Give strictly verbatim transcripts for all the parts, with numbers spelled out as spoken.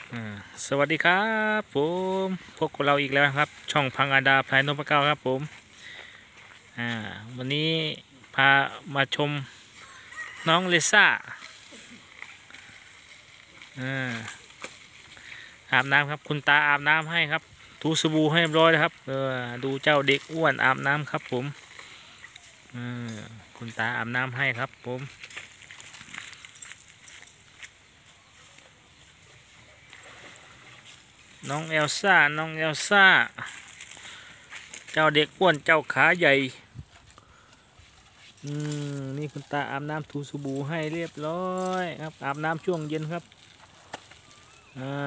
อ่าสวัสดีครับผมพบกับเราอีกแล้วครับช่องพังอาดาพลายนพเก้าครับผมอ่าวันนี้พามาชมน้องเลซ่าอ่าอาบน้ำครับคุณตาอาบน้ำให้ครับถูสบู่ให้เรียบร้อยแล้วครับเออดูเจ้าเด็กอ้วนอาบน้ำครับผมอ่าคุณตาอาบน้ำให้ครับผมน้องเอลซ่าน้องเอลซ่าเจ้าเด็กอ้วนเจ้าขาใหญ่อืมนี่คุณตาอาบน้ำถูสบู่ให้เรียบร้อยครับอาบน้ำช่วงเย็นครับอ่า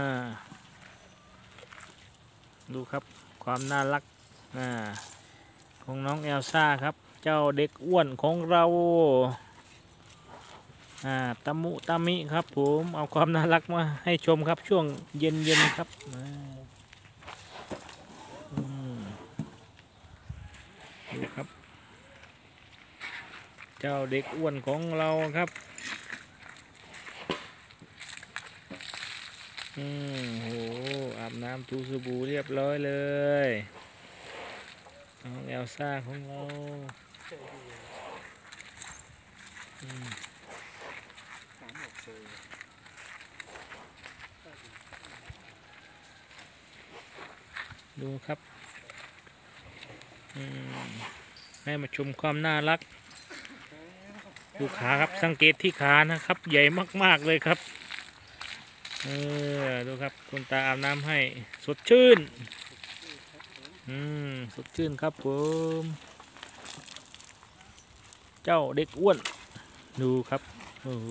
ดูครับความน่ารักอ่าของน้องเอลซ่าครับเจ้าเด็กอ้วนของเราอ่าตะมุตะมิครับผมเอาความน่ารักมาให้ชมครับช่วงเย็นเย็นครับอ่าอืมดูครับเจ้าเด็กอ้วนของเราครับอืมโหอาบน้ำถูสบู่เรียบร้อยเลยน้องเอลซ่าของเราอืมดูครับอืมให้มาชมความน่ารักดูขาครับสังเกตที่ขานะครับใหญ่มากๆเลยครับเออดูครับคุณตาอาบน้ำให้สดชื่นอืมสดชื่นครับผมเจ้าเด็กอ้วนดูครับโอ้โห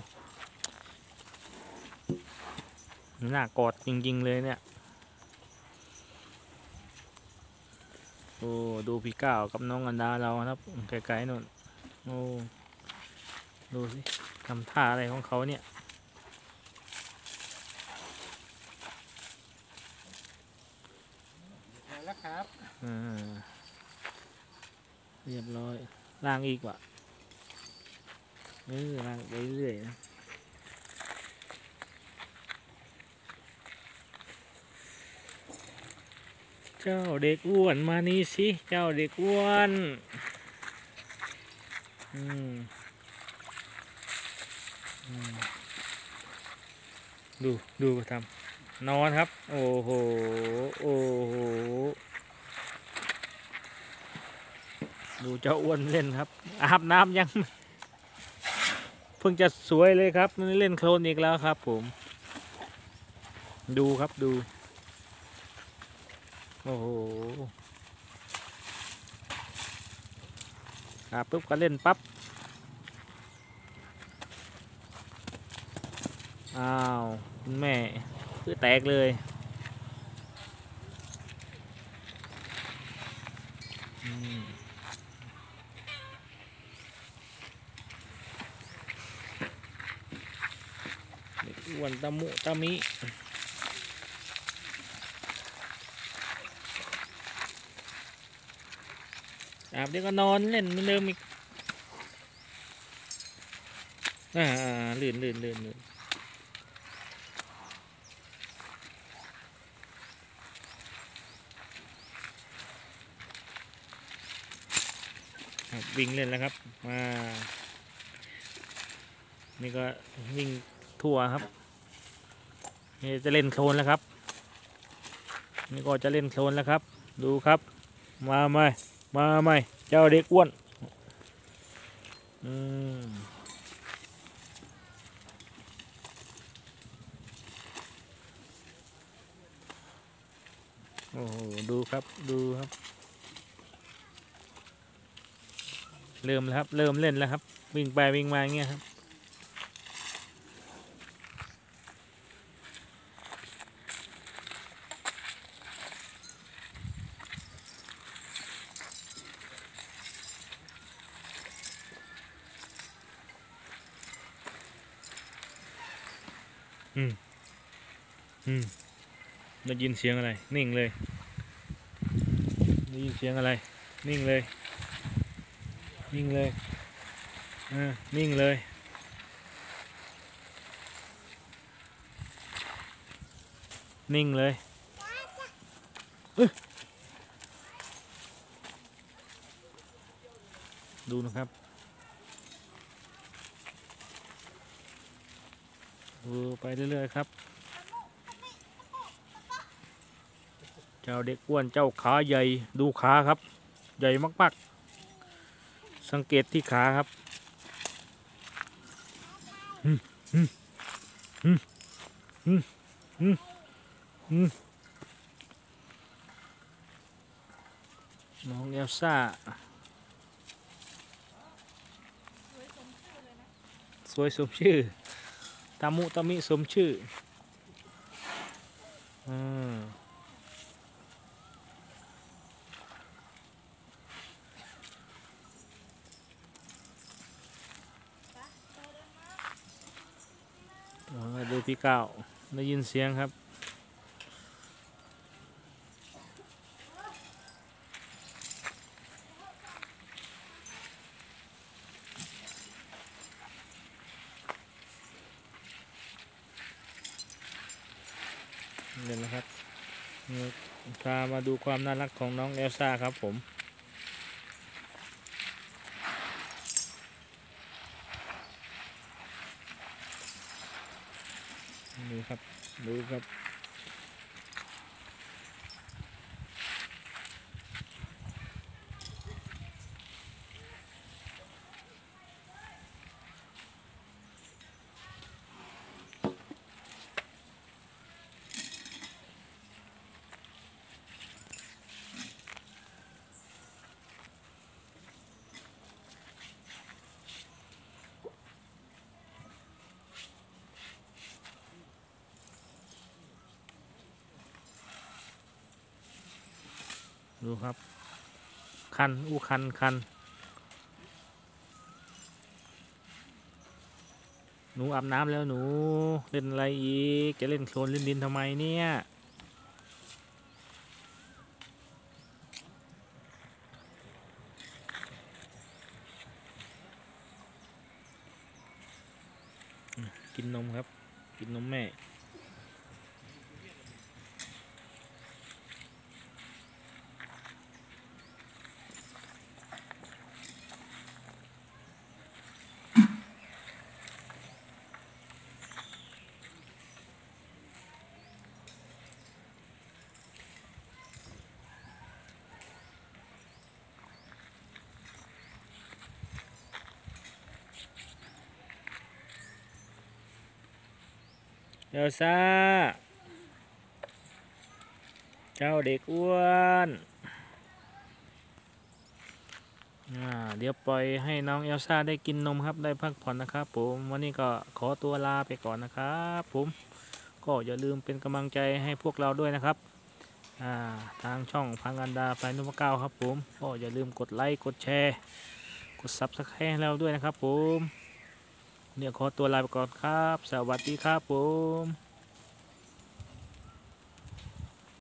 น่ากอดจริงๆเลยเนี่ยโอ้ดูพี่ก้าวกับน้องอันดาเราครับไกลๆนู่นโอ้ดูสิทำท่าอะไรของเขาเนี่ยแล้วครับอ่าเรียบร้อยล่างอีกว่ะเออล่างไปเรื่อยนะเจ้าเด็กอ้วนมานี่สิเจ้าเด็กอ้วนอืมอืมดูดูทำนอนครับโอ้โหโอ้โหดูเจ้าอ้วนเล่นครับอาบน้ำยังเพิ่งจะสวยเลยครับนี่เล่นโคลนอีกแล้วครับผมดูครับดูโอ้โหอาบปุ๊บก็เล่นปั๊บอ้าวคุณแม่คือแตกเลยอืมเด็กอ้วนตะมุตะมิอาบเดี๋ยวก็นอนเล่นเหมือนเดิมอีกอ่าลื่นลื่นลื่นลื่นครับวิ่งเล่นแล้วครับมานี่ก็วิ่งทั่วครับนี่จะเล่นโคลนแล้วครับนี่ก็จะเล่นโคลนแล้วครับดูครับมาไหมมาไหมเจ้าเด็กอ้วนอืมโอ้โหดูครับดูครับเริ่มแล้วครับเริ่มเล่นแล้วครับวิ่งไปวิ่งมาอย่างเงี้ยครับอืมอืมได้ยินเสียงอะไรนิ่งเลยได้ยินเสียงอะไรนิ่งเลยนิ่งเลยอ่านิ่งเลยนิ่งเลยเอ้ยดูนะครับดูไปเรื่อยๆครับเจ้าเด็กอ้วนเจ้าขาใหญ่ดูขาครับใหญ่มากๆสังเกตที่ขาครับอืมอืมอืมอืมอืมอืมน้องเอลซ่าสวยสมชื่อตามุตามิสมชื่ออืมดูพี่ก้าวได้ยินเสียงครับเดี๋ยวนะครับพามาดูความน่ารักของน้องเอลซ่าครับผมดูครับดูครับดูครับคันอู้คันคันหนูอาบน้ำแล้วหนูเล่นอะไรอีกจะเล่นโคลนเล่นดินทำไมเนี่ยกินนมครับกินนมแม่เอลซ่าเจ้าเด็กอ้วนเดี๋ยวปล่อยให้น้องเอลซ่าได้กินนมครับได้พักผ่อนนะครับผมวันนี้ก็ขอตัวลาไปก่อนนะครับผมก็อย่าลืมเป็นกำลังใจให้พวกเราด้วยนะครับทางช่องพังอันดาไฟนุมะเก้าครับผมก็อย่าลืมกดไลค์กดแชร์กดซับสไครต์ให้เราด้วยนะครับผมเดี๋ยวขอตัวลาไปก่อนครับสวัสดีครับผม